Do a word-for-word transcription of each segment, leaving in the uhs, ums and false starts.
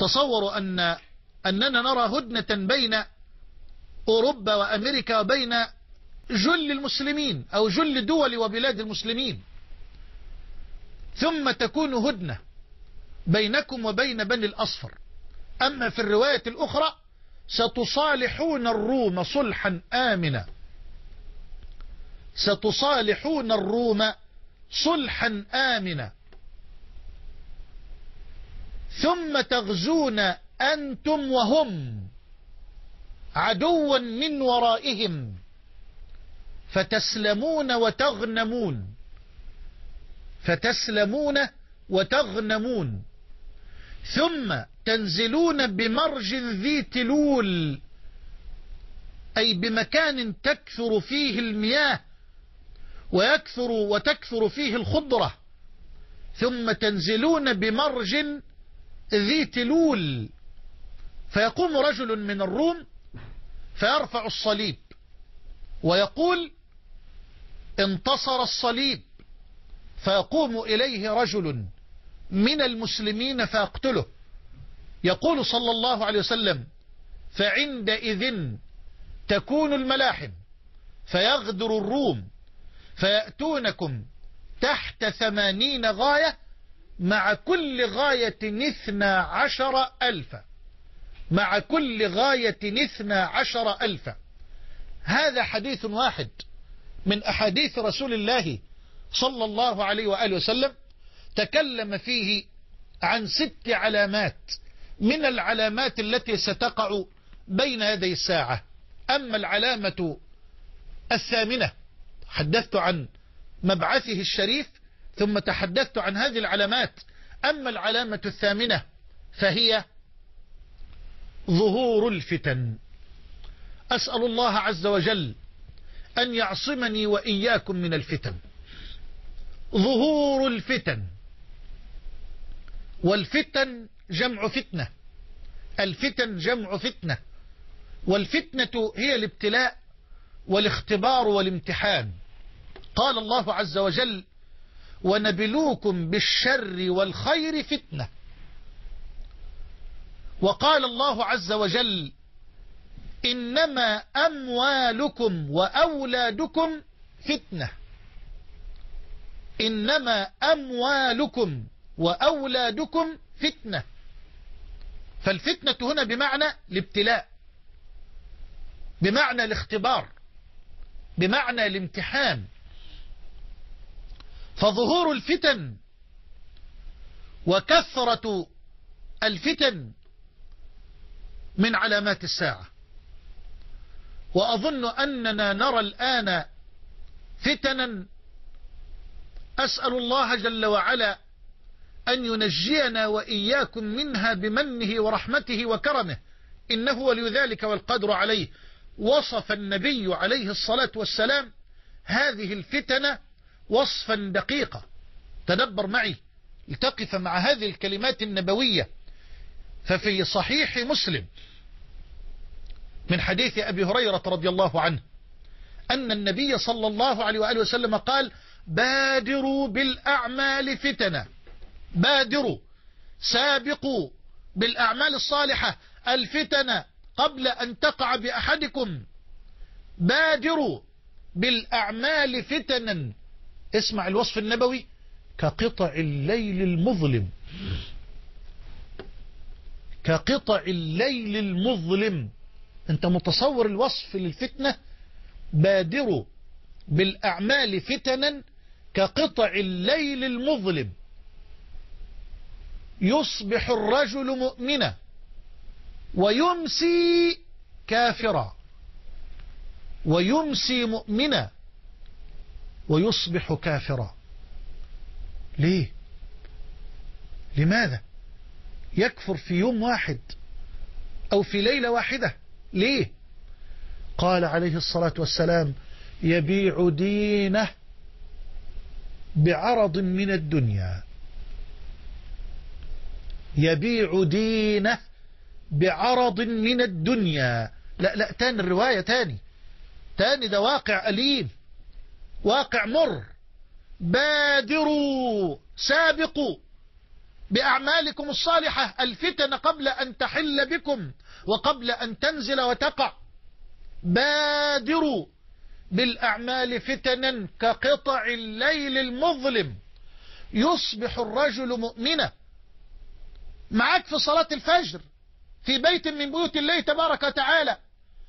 تصوروا أن أننا نرى هدنة بين أوروبا وأمريكا وبين جل المسلمين أو جل دول وبلاد المسلمين، ثم تكون هدنة بينكم وبين بني الأصفر. أما في الرواية الأخرى ستصالحون الروم صلحا آمنا، ستصالحون الروم صلحا آمنا، ثم تغزون أنتم وهم عدوا من ورائهم فتسلمون وتغنمون، فتسلمون وتغنمون، ثم تنزلون بمرج ذي تلول، أي بمكان تكثر فيه المياه ويكثر وتكثر فيه الخضرة، ثم تنزلون بمرج ذي تلول، فيقوم رجل من الروم فيرفع الصليب ويقول انتصر الصليب، فيقوم إليه رجل من المسلمين فيقتله. يقول صلى الله عليه وسلم فعندئذ تكون الملاحم، فيغدر الروم فيأتونكم تحت ثمانين غاية، مع كل غاية اثنا عشر ألفا، مع كل غاية اثنا عشر ألفا. هذا حديث واحد من أحاديث رسول الله صلى الله عليه وآله وسلم، تكلم فيه عن ست علامات من العلامات التي ستقع بين يدي الساعة. أما العلامة الثامنة حدثت عن مبعثه الشريف ثم تحدثت عن هذه العلامات. أما العلامة الثامنة فهي ظهور الفتن. أسأل الله عز وجل أن يعصمني وإياكم من الفتن. ظهور الفتن، والفتن جمع فتنة، الفتن جمع فتنة، والفتنة هي الابتلاء والاختبار والامتحان. قال الله عز وجل ونبلوكم بالشر والخير فتنة، وقال الله عز وجل إنما أموالكم وأولادكم فتنة، إنما أموالكم وأولادكم فتنة. فالفتنة هنا بمعنى الابتلاء، بمعنى الاختبار، بمعنى الامتحان. فظهور الفتن وكثرة الفتن من علامات الساعة، وأظن أننا نرى الآن فتنا أسأل الله جل وعلا أن ينجينا وإياكم منها بمنه ورحمته وكرمه، إنه ولي ذلك والقدر عليه. وصف النبي عليه الصلاة والسلام هذه الفتن وصفا دقيقا. تدبر معي لتقف مع هذه الكلمات النبوية. ففي صحيح مسلم من حديث أبي هريرة رضي الله عنه أن النبي صلى الله عليه وآله وسلم قال بادروا بالأعمال فتنة، بادروا سابقوا بالأعمال الصالحة الفتنة قبل أن تقع بأحدكم، بادروا بالأعمال فتنا. اسمع الوصف النبوي كقطع الليل المظلم، كقطع الليل المظلم. انت متصور الوصف للفتنة؟ بادروا بالأعمال فتنا كقطع الليل المظلم، يصبح الرجل مؤمنا ويمسي كافرا، ويمسي مؤمنا ويصبح كافرا. ليه؟ لماذا يكفر في يوم واحد أو في ليلة واحدة؟ ليه؟ قال عليه الصلاة والسلام يبيع دينه بعرض من الدنيا، يبيع دينه بعرض من الدنيا. لا لا تاني الرواية، تاني تاني ده واقع أليم، واقع مر. بادروا سابقوا بأعمالكم الصالحة الفتن قبل أن تحل بكم وقبل أن تنزل وتقع. بادروا بالأعمال فتنا كقطع الليل المظلم يصبح الرجل مؤمنا. معك في صلاة الفجر في بيت من بيوت الله تبارك وتعالى،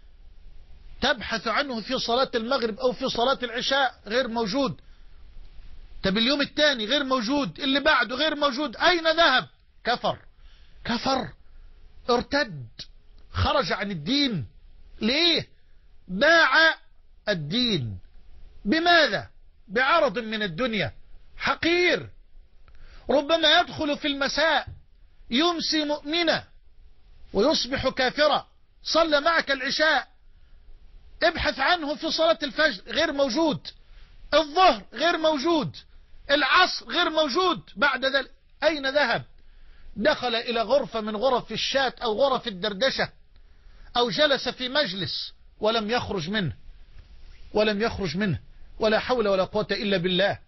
تبحث عنه في صلاة المغرب أو في صلاة العشاء، غير موجود. طب اليوم الثاني غير موجود، اللي بعده غير موجود، أين ذهب؟ كفر كفر ارتد، خرج عن الدين. ليه؟ باع الدين. بماذا؟ بعرض من الدنيا حقير. ربما يدخل في المساء يمسي مؤمنا ويصبح كافرا. صلى معك العشاء، ابحث عنه في صلاة الفجر، غير موجود. الظهر غير موجود، العصر غير موجود. بعد ذلك أين ذهب؟ دخل إلى غرفة من غرف الشات أو غرف الدردشة، أو جلس في مجلس ولم يخرج منه ولم يخرج منه ولا حول ولا قوة إلا بالله.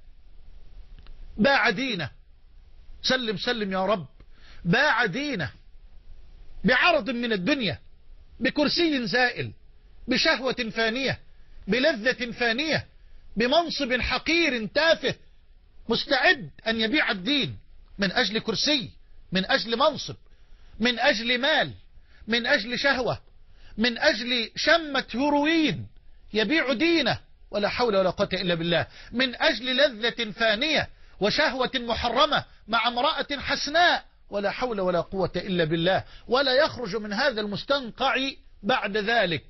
باع دينه. سلم سلم يا رب. باع دينه بعرض من الدنيا، بكرسي زائل، بشهوة فانية، بلذة فانية، بمنصب حقير تافه، مستعد أن يبيع الدين من أجل كرسي، من أجل منصب، من أجل مال، من أجل شهوة، من أجل شمة هروين. يبيع دينه ولا حول ولا قوة إلا بالله من أجل لذة فانية وشهوة محرمة مع امرأة حسناء، ولا حول ولا قوة إلا بالله، ولا يخرج من هذا المستنقع بعد ذلك.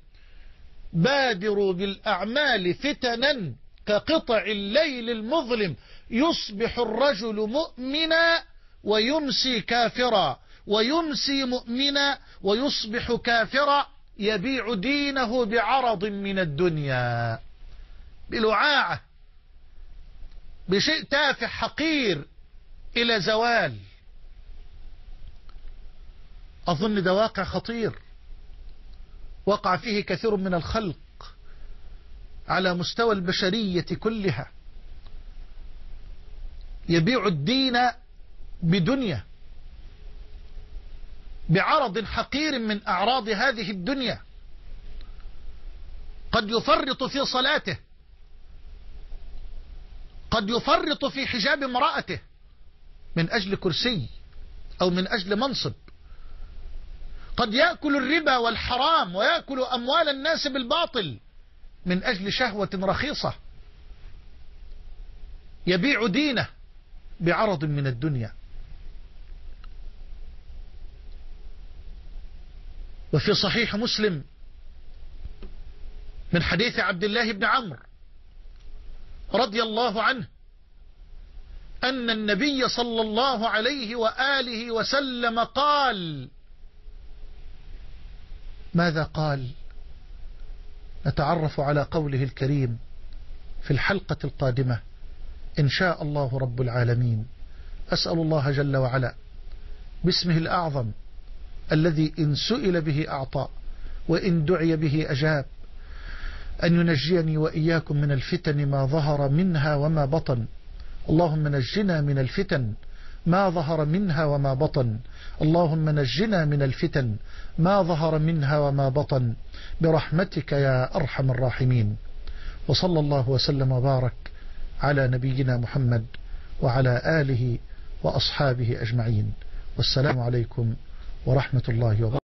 بادروا بالأعمال فتنا كقطع الليل المظلم يصبح الرجل مؤمنا ويمسي كافرا، ويمسي مؤمنا ويصبح كافرا، يبيع دينه بعرض من الدنيا، بلعاعة، بشيء تافه حقير إلى زوال. أظن ده واقع خطير وقع فيه كثير من الخلق على مستوى البشرية كلها. يبيع الدين بدنيا، بعرض حقير من أعراض هذه الدنيا. قد يفرط في صلاته، قد يفرط في حجاب امرأته من أجل كرسي أو من أجل منصب. قد يأكل الربا والحرام ويأكل أموال الناس بالباطل من أجل شهوة رخيصة. يبيع دينه بعرض من الدنيا. وفي صحيح مسلم من حديث عبد الله بن عمرو رضي الله عنه أن النبي صلى الله عليه وآله وسلم قال. ماذا قال؟ نتعرف على قوله الكريم في الحلقة القادمة إن شاء الله رب العالمين. أسأل الله جل وعلا باسمه الأعظم الذي إن سئل به أعطى وإن دعي به أجاب أن ينجيني وإياكم من الفتن ما ظهر منها وما بطن. اللهم نجنا من الفتن ما ظهر منها وما بطن. اللهم نجنا من الفتن ما ظهر منها وما بطن برحمتك يا أرحم الراحمين. وصلى الله وسلم وبارك على نبينا محمد وعلى آله وأصحابه أجمعين. والسلام عليكم ورحمة الله وبركاته.